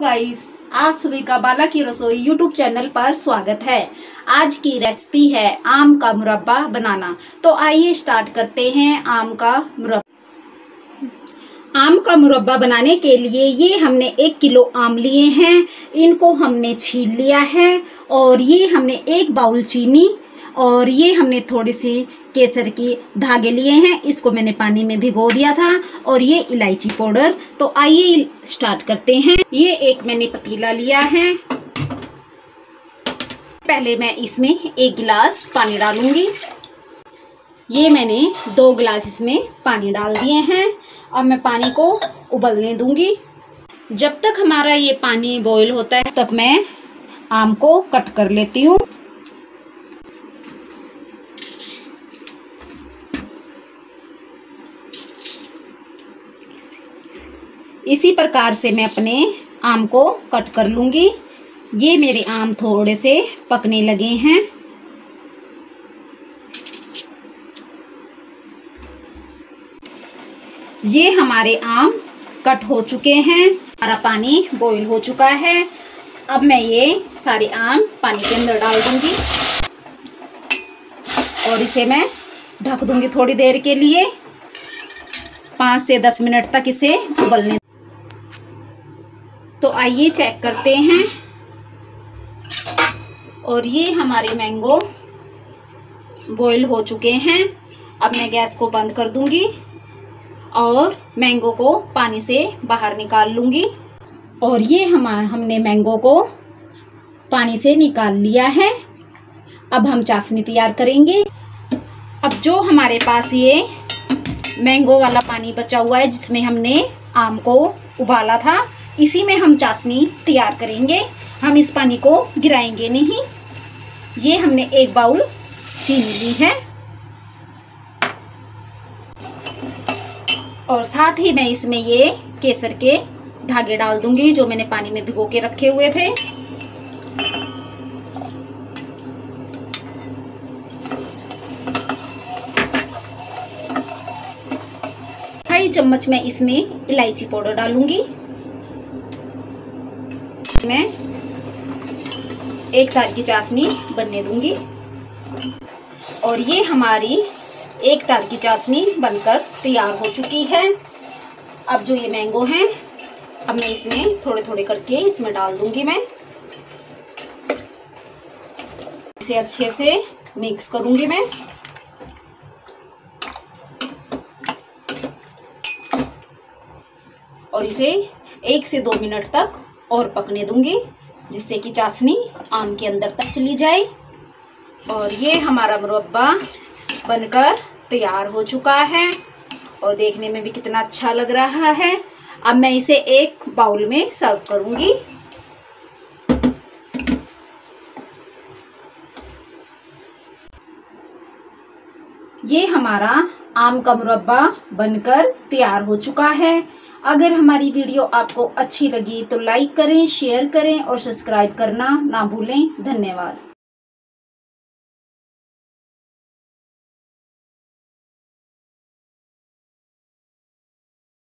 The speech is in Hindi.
गाइस, आप सभी का बाला की रसोई यूट्यूब चैनल पर स्वागत है। आज की रेसिपी है आम का मुरब्बा बनाना। तो आइए स्टार्ट करते हैं आम का मुरब्बा। आम का मुरब्बा बनाने के लिए ये हमने 1 किलो आम लिए हैं। इनको हमने छील लिया है और ये हमने 1 बाउल चीनी और ये हमने थोड़ी सी केसर की धागे लिए हैं। इसको मैंने पानी में भिगो दिया था और ये इलायची पाउडर। तो आइए स्टार्ट करते हैं। ये एक मैंने पतीला लिया है। पहले मैं इसमें 1 गिलास पानी डालूंगी। ये मैंने 2 गिलास इसमें पानी डाल दिए हैं। अब मैं पानी को उबलने दूंगी। जब तक हमारा ये पानी बॉईल होता है तब मैं आम को कट कर लेती हूँ। इसी प्रकार से मैं अपने आम को कट कर लूँगी। ये मेरे आम थोड़े से पकने लगे हैं। ये हमारे आम कट हो चुके हैं। हमारा पानी बॉईल हो चुका है। अब मैं ये सारे आम पानी के अंदर डाल दूँगी और इसे मैं ढक दूँगी थोड़ी देर के लिए। 5 से 10 मिनट तक इसे उबलने। तो आइए चेक करते हैं। और ये हमारे मैंगो बॉईल हो चुके हैं। अब मैं गैस को बंद कर दूंगी और मैंगो को पानी से बाहर निकाल लूंगी। और ये हमने मैंगो को पानी से निकाल लिया है। अब हम चाशनी तैयार करेंगे। अब जो हमारे पास ये मैंगो वाला पानी बचा हुआ है जिसमें हमने आम को उबाला था, इसी में हम चाशनी तैयार करेंगे। हम इस पानी को गिराएंगे नहीं। ये हमने 1 बाउल चीनी ली है और साथ ही मैं इसमें ये केसर के धागे डाल दूंगी जो मैंने पानी में भिगो के रखे हुए थे। ढाई चम्मच मैं इसमें इलायची पाउडर डालूंगी। मैं 1 तार की चाशनी बनने दूंगी और ये हमारी 1 तार की चाशनी बनकर तैयार हो चुकी है। अब जो ये मैंगो हैं, अब मैं इसमें थोड़े थोड़े करके इसमें डाल दूंगी। मैं इसे अच्छे से मिक्स करूंगी मैं। और इसे 1 से 2 मिनट तक और पकने दूंगी जिससे कि चाशनी आम के अंदर तक चली जाए। और ये हमारा मुरब्बा बनकर तैयार हो चुका है और देखने में भी कितना अच्छा लग रहा है। अब मैं इसे एक बाउल में सर्व करूंगी। ये हमारा आम का मुरब्बा बनकर तैयार हो चुका है। अगर हमारी वीडियो आपको अच्छी लगी तो लाइक करें, शेयर करें और सब्सक्राइब करना ना भूलें। धन्यवाद।